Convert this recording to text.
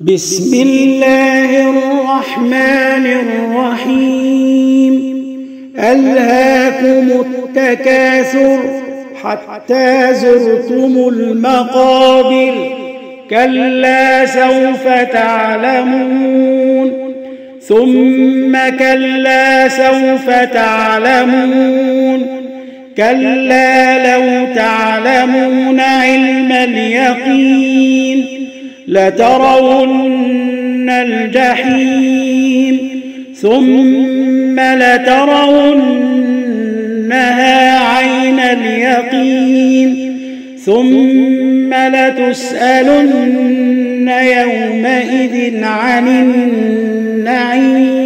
بسم الله الرحمن الرحيم. ألهاكم التكاثر حتى زرتم المقابر، كلا سوف تعلمون ثم كلا سوف تعلمون، كلا لو تعلمون علم اليقين لترون الجحيم ثم لترونها عين اليقين ثم لتسألن يومئذ عن النعيم.